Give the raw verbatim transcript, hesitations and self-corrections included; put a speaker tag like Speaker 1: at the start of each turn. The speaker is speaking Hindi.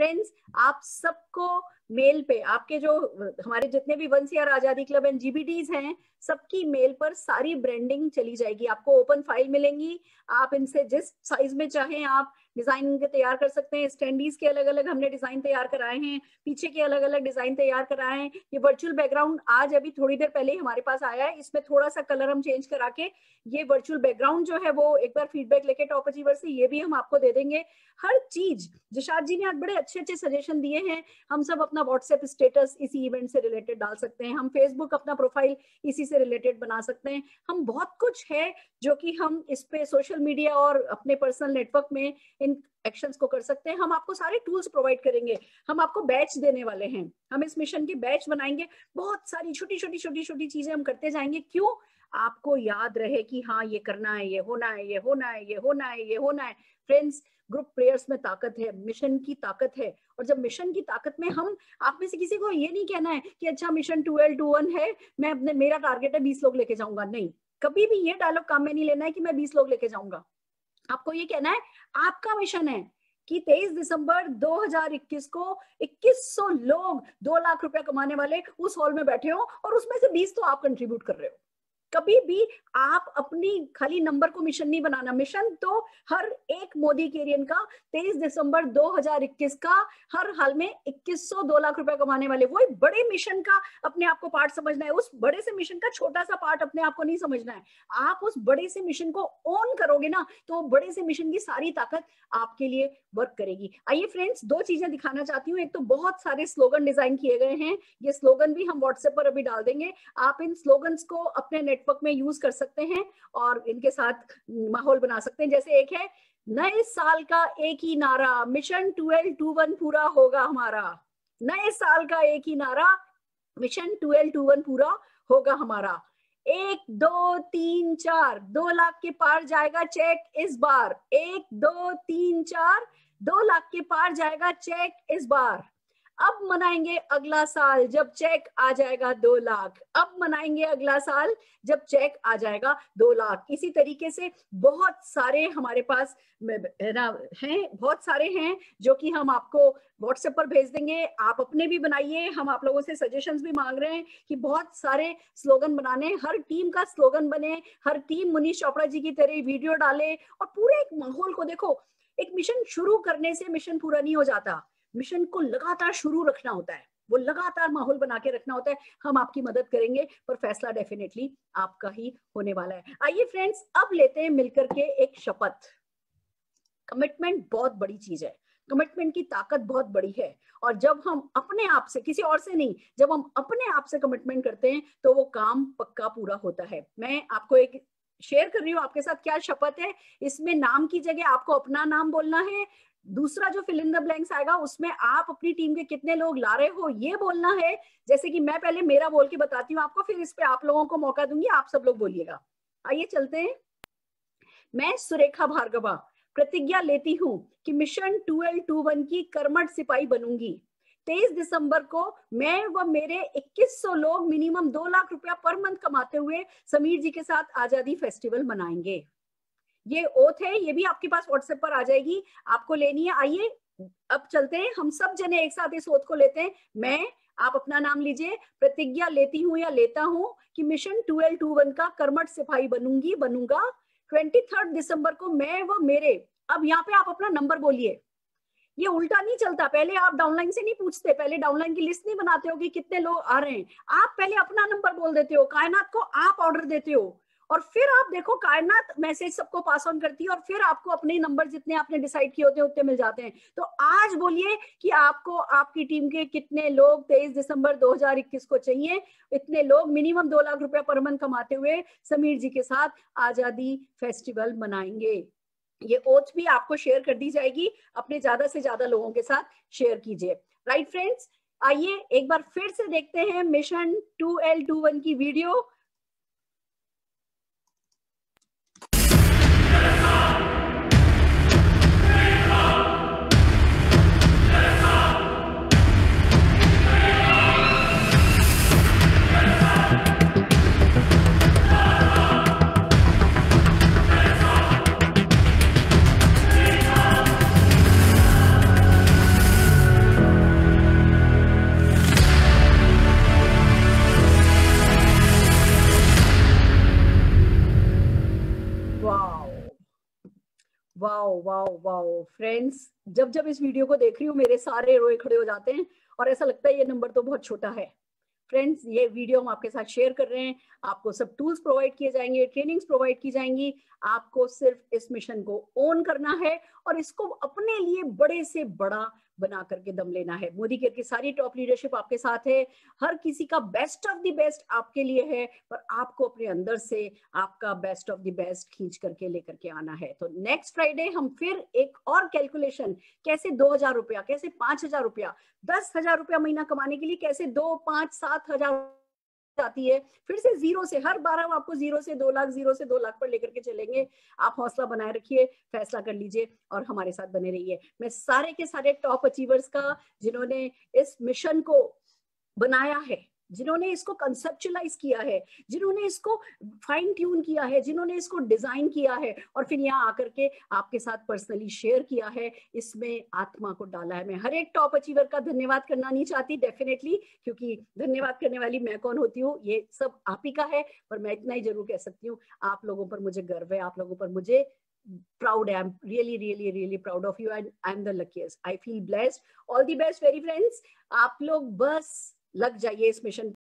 Speaker 1: फ्रेंड्स, आप सबको मेल पे, आपके जो हमारे जितने भी one CR Azadi club and जीबीटीज हैं, सबकी मेल पर सारी ब्रांडिंग चली जाएगी। आपको ओपन फाइल मिलेंगी, आप इनसे जिस साइज में चाहें आप डिजाइन के तैयार कर सकते हैं। स्टैंडीज के अलग अलग हमने डिजाइन तैयार कराए हैं, पीछे के अलग अलग डिजाइन तैयार कराए हैं। ये वर्चुअल बैकग्राउंड आज अभी थोड़ी देर पहले ही हमारे पास आया है, इसमें थोड़ा सा कलर हम चेंज करा के ये वर्चुअल बैकग्राउंड जो है वो एक बार फीडबैक लेके टॉप अचीवर से ये भी हम आपको दे देंगे। हर चीज जिशाद जी ने आज बड़े अच्छे अच्छे सजेशन दिए हैं। हम सब अपना व्हाट्सएप स्टेटस इसी इवेंट से रिलेटेड डाल सकते हैं, हम फेसबुक अपना प्रोफाइल इसी से रिलेटेड बना सकते हैं। हम बहुत कुछ है जो कि हम इस पे सोशल मीडिया और अपने पर्सनल नेटवर्क में इन एक्शंस को कर सकते हैं। हम आपको सारे टूल्स प्रोवाइड करेंगे, हम आपको बैच देने वाले हैं, हम इस मिशन के बैच बनाएंगे। बहुत सारी छोटी छोटी छोटी छोटी चीजें हम करते जाएंगे। क्यों? आपको याद रहे कि हाँ ये करना है, ये होना है, ये होना है, ये होना है, ये होना है। फ्रेंड्स, ग्रुप प्रेयर्स में ताकत है, मिशन की ताकत है। और जब मिशन की ताकत में हम, आप में से किसी को ये नहीं कहना है कि अच्छा mission two L two one है, मैं अपने, मेरा टारगेट है बीस लोग लेके जाऊंगा। नहीं, कभी भी ये डायलॉग काम में नहीं लेना है कि मैं बीस लोग लेके जाऊंगा। आपको ये कहना है आपका मिशन है कि तेईस दिसंबर दो हज़ार इक्कीस को इक्कीस सौ लोग दो लाख रुपया कमाने वाले उस हॉल में बैठे हो और उसमें से बीस तो आप कंट्रीब्यूट कर रहे हो। कभी भी आप अपनी खाली नंबर को मिशन नहीं बनाना। मिशन तो हर एक मोदी केरियन का तेईस दिसंबर दो हज़ार इक्कीस का हर हाल में इक्कीस सौ दो लाख रुपए कमाने वाले, वो एक बड़े मिशन का अपने आप को पार्ट समझना है। उस बड़े से मिशन का छोटा सा पार्ट अपने आप को नहीं समझना है। आप उस बड़े से मिशन को ओन करोगे ना, तो बड़े से मिशन की सारी ताकत आपके लिए वर्क करेगी। आइए फ्रेंड्स, दो चीजें दिखाना चाहती हूँ। एक तो बहुत सारे स्लोगन डिजाइन किए गए हैं, ये स्लोगन भी हम व्हाट्सएप पर अभी डाल देंगे। आप इन स्लोगन्स को अपने नेटवर्क में यूज कर सकते हैं और इनके साथ माहौल बना सकते हैं। जैसे एक है, नए साल का एक ही नारा, मिशन ट्वेल्व टू वन पूरा होगा हमारा। नए साल का एक ही नारा, मिशन ट्वेल्व टू वन पूरा होगा हमारा। एक दो तीन चार, दो लाख के पार जाएगा चेक इस बार। एक दो तीन चार, दो लाख के पार जाएगा चेक इस बार। अब मनाएंगे अगला साल जब चेक आ जाएगा दो लाख। अब मनाएंगे अगला साल जब चेक आ जाएगा दो लाख। इसी तरीके से बहुत सारे हमारे पास हैं, बहुत सारे हैं जो कि हम आपको व्हाट्सएप पर भेज देंगे। आप अपने भी बनाइए। हम आप लोगों से सजेशंस भी मांग रहे हैं कि बहुत सारे स्लोगन बनाने, हर टीम का स्लोगन बने, हर टीम मनीष चोपड़ा जी की तरह वीडियो डाले और पूरे एक माहौल को देखो। एक मिशन शुरू करने से मिशन पूरा नहीं हो जाता, मिशन को लगातार शुरू रखना होता है, वो लगातार माहौल बना के रखना होता है। हम आपकी मदद करेंगे पर फैसला डेफिनेटली आपका ही होने वाला है। आइए फ्रेंड्स, अब लेते हैं मिलकर के एक शपथ। कमिटमेंट बहुत बड़ी चीज है, कमिटमेंट की ताकत बहुत बड़ी है। और जब हम अपने आप से, किसी और से नहीं, जब हम अपने आप से कमिटमेंट करते हैं तो वो काम पक्का पूरा होता है। मैं आपको एक शेयर कर रही हूँ आपके साथ क्या शपथ है। इसमें नाम की जगह आपको अपना नाम बोलना है। दूसरा जो फिल इन द ब्लैंक्स आएगा उसमें आप अपनी टीम के कितने लोग ला रहे हो ये बोलना है। जैसे कि मैं पहले मेरा बोल के बताती हूँ आपको, फिर इस पे आप लोगों को मौका दूंगी, आप सब लोग बोलिएगा। आइए चलते हैं। मैं सुरेखा भार्गवा प्रतिज्ञा लेती हूँ कि मिशन ट्वेल्व टू वन की कर्मठ सिपाही बनूंगी। तेईस दिसंबर को मैं व मेरे इक्कीस सौ लोग मिनिमम दो लाख रुपया पर मंथ कमाते हुए समीर जी के साथ आजादी फेस्टिवल मनाएंगे। ये ओथ है, ये भी आपके पास व्हाट्सएप पर आ जाएगी, आपको लेनी है। आइए अब चलते हैं, हम सब जने एक साथ इस ओथ को लेते हैं। मैं, आप अपना नाम लीजिए। प्रतिज्ञा लेती हूँ या लेता हूँ कि मिशन ट्वेल्व टू वन का कर्मठ सिपाही बनूंगी, बनूंगा। ट्वेंटी थर्ड दिसंबर को मैं व मेरे, अब यहाँ पे आप अपना नंबर बोलिए। ये उल्टा नहीं चलता, पहले आप डाउनलाइन से नहीं पूछते, पहले डाउनलाइन की लिस्ट नहीं बनाते हो कि कितने लोग आ रहे हैं। आप पहले अपना नंबर बोल देते हो, कायनात को आप ऑर्डर देते हो और फिर आप देखो कायनात मैसेज सबको पास ऑन करती है और फिर आपको अपने नंबर जितने आपने डिसाइड किए होते हैं उतने मिल जाते हैं। तो आज बोलिए कि आपको आपकी टीम के कितने लोग तेईस दिसंबर दो हज़ार इक्कीस को चाहिए। इतने लोग मिनिमम दो लाख रुपया पर मंथ कमाते हुए समीर जी के साथ आजादी फेस्टिवल मनाएंगे। ये ओथ भी आपको शेयर कर दी जाएगी, अपने ज्यादा से ज्यादा लोगों के साथ शेयर कीजिए। राइट फ्रेंड्स, आइए एक बार फिर से देखते हैं mission two L two one की वीडियो। वाओ फ्रेंड्स, जब जब इस वीडियो को देख रही हूँ मेरे सारे रोए खड़े हो जाते हैं और ऐसा लगता है ये नंबर तो बहुत छोटा है। फ्रेंड्स, ये वीडियो हम आपके साथ शेयर कर रहे हैं, आपको सब टूल्स प्रोवाइड किए जाएंगे, ट्रेनिंग्स प्रोवाइड की जाएंगी, आपको सिर्फ इस मिशन को ओन करना है और इसको अपने लिए बड़े से बड़ा बना करके दम लेना है। मोदी केयर की सारी टॉप लीडरशिप आपके साथ है, हर किसी का बेस्ट ऑफ द बेस्ट आपके लिए है, पर आपको अपने अंदर से आपका बेस्ट ऑफ द बेस्ट खींच करके लेकर के आना है। तो नेक्स्ट फ्राइडे हम फिर एक और कैलकुलेशन, कैसे दो हजार रुपया, कैसे पांच हजार रुपया, दस हजार रुपया महीना कमाने के लिए कैसे दो पांच सात हजार आती है, फिर से जीरो से, हर बार हम आपको जीरो से दो लाख, जीरो से दो लाख पर लेकर के चलेंगे। आप हौसला बनाए रखिए, फैसला कर लीजिए और हमारे साथ बने रहिए। मैं सारे के सारे टॉप अचीवर्स का, जिन्होंने इस मिशन को बनाया है, जिन्होंने इसको कंसेप्चुलाइज किया है, जिन्होंने इसको फाइन ट्यून किया है, जिन्होंने इसको डिजाइन किया है और फिर यहाँ आकर के आपके साथ पर्सनली शेयर किया है, इसमें आत्मा को डाला है। मैं हर एक टॉप अचीवर का धन्यवाद करना नहीं चाहती डेफिनेटली, क्योंकि धन्यवाद करने वाली मैं कौन होती हूँ, ये सब आप ही का है, पर मैं इतना ही जरूर कह सकती हूँ, आप लोगों पर मुझे गर्व है, आप लोगों पर मुझे proud. I'm really really really proud of you and I'm the luckiest. I feel blessed. All the best very friends. आप लोग बस लग जाइए इस मिशन